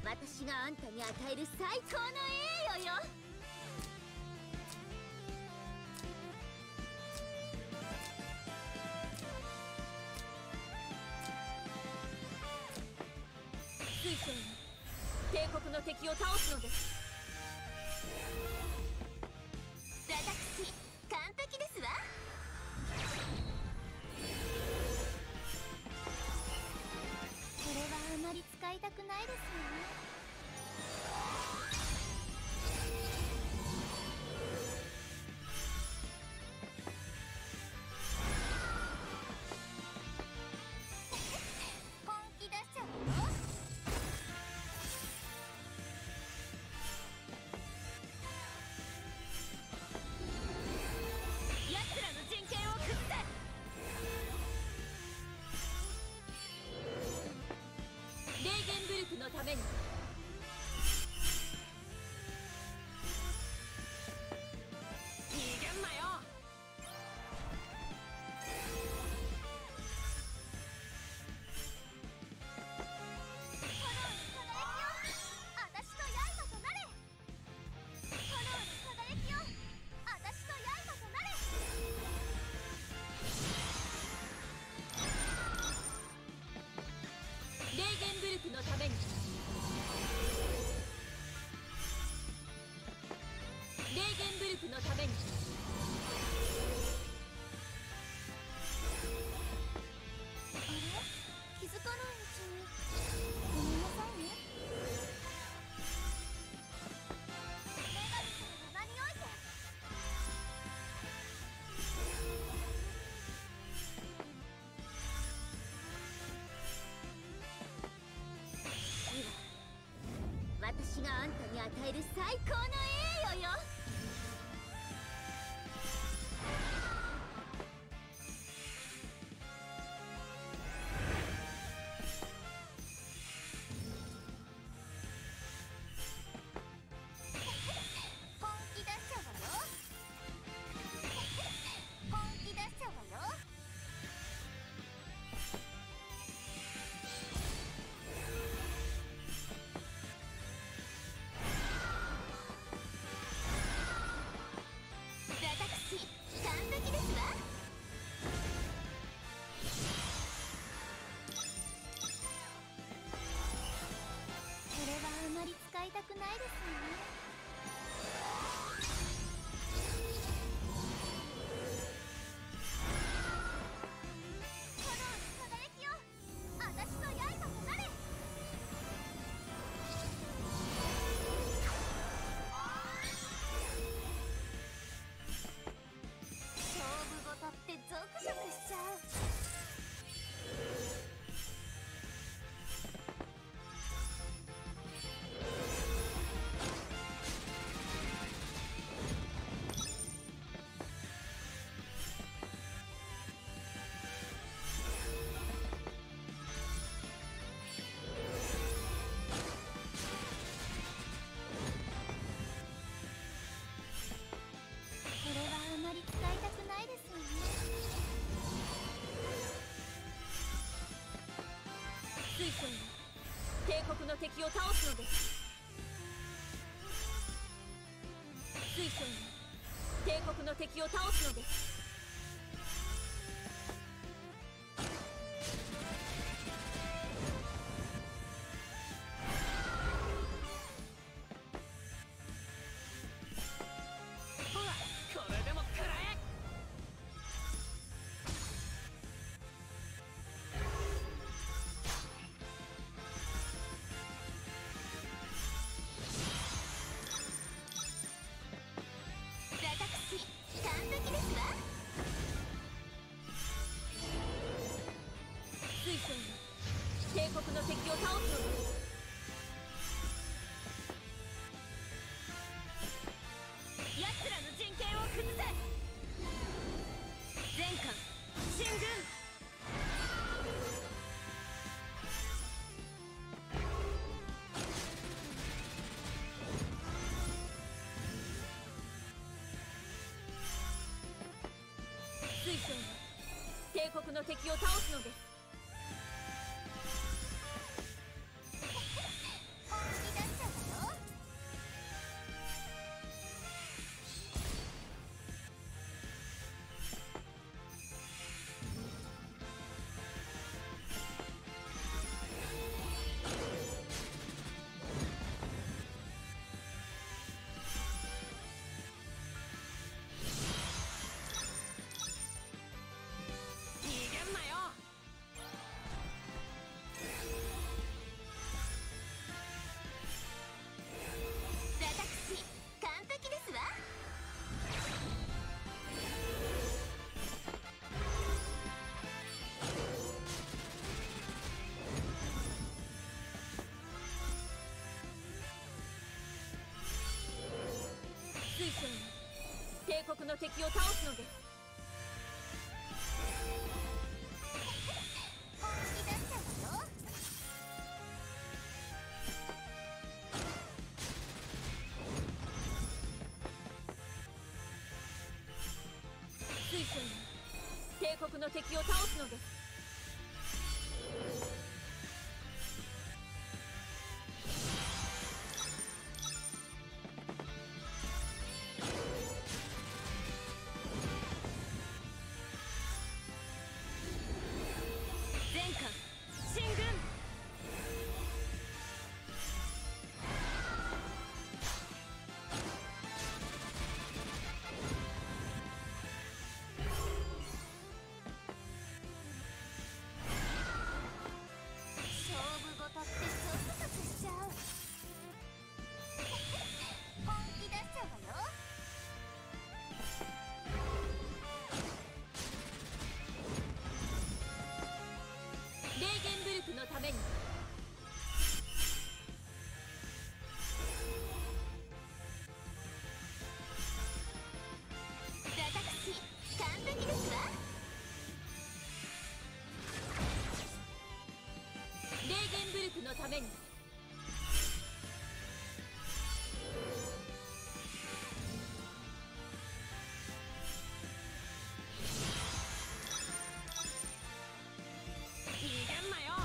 私があんたに与える最高の栄誉よ。水晶に帝国の敵を倒すのです。私完璧ですわ。これはあまり使いたくないですよね。本気出しちゃうよ。奴らの陣形を崩せ。レーゲンブルクのために。逃げんなよ。炎の輝きよ、私と刃となれ。炎の輝きよ、私と刃となれ。レーゲンブルクのために。レーゲンブルクのために。あれ、気づかないうちに。ごめんなさいね。女神様の名において。私があんたに与える最高の栄誉よ。本気出しちゃうわよ。本気出しちゃうわよ。私完璧ですわ。これはあまり使いたくないですよね。炎の輝きよ、私と刃となれ。勝負事ってゾクゾクしちゃう。これはあまり使いたくないですよね。水晶に帝国の敵を倒すのです。水晶に帝国の敵を倒すのです。 これでも食らえ。 私完璧ですわ。水晶に帝国の敵を倒すのです。奴らの陣形を崩せ。全艦進軍。水晶に帝国の敵を倒すのです。本気の敵を倒すのです。 本気出しちゃうわよ。 水晶に帝国の敵を倒すのです。全艦進軍。 勝負事ってゾクゾクしちゃう。本気出しちゃうわよ。 レーゲンブルクのために。 私完璧ですわ。 レーゲンブルクのために。逃げんなよ。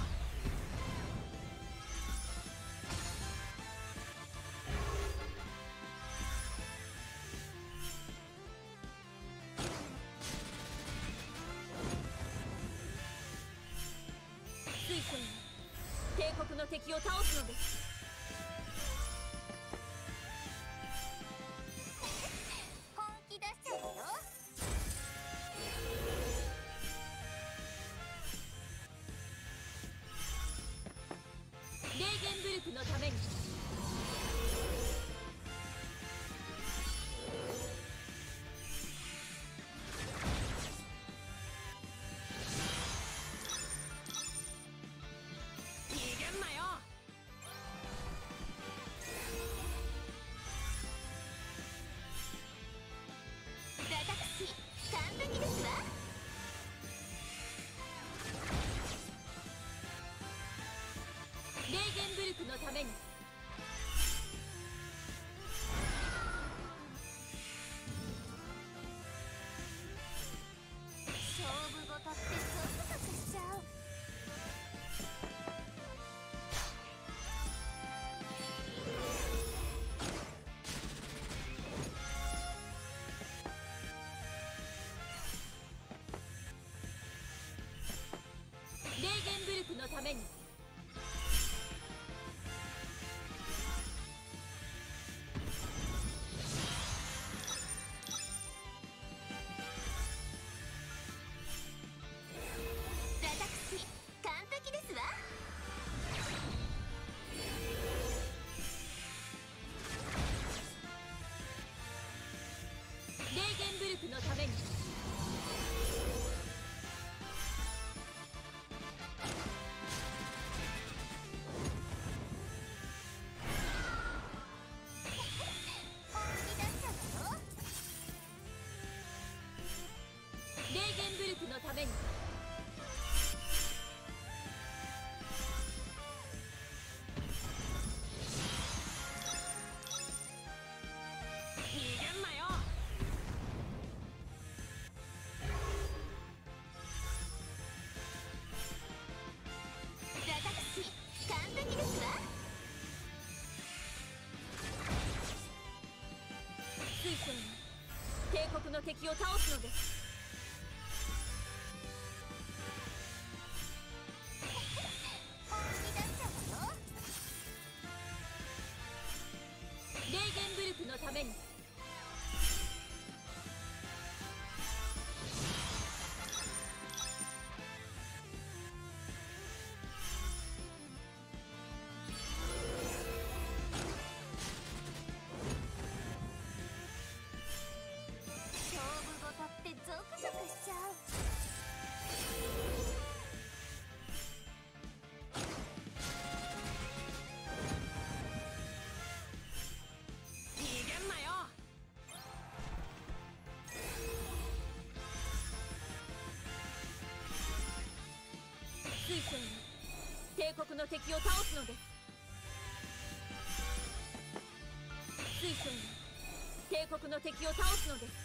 水晶に帝国の敵を倒すのです。 本気出しちゃうわよ。 レーゲンブルクのために。逃げんなよ。 私完璧ですわ。 レーゲンブルクのために。 勝負事ってゾクゾクしちゃう。 レーゲンブルクのために。 私完璧ですわ。 レーゲンブルクのために。 本気出しちゃうわよ。 レーゲンブルクのために。逃げんなよ。 私完璧ですわ。 水晶に帝国の敵を倒すのです。 本気出しちゃうわよ。 レーゲンブルクのために。 勝負事ってゾクゾクしちゃう。 逃げんなよ。 国の敵を倒すのです。水晶よ、帝国の敵を倒すのです。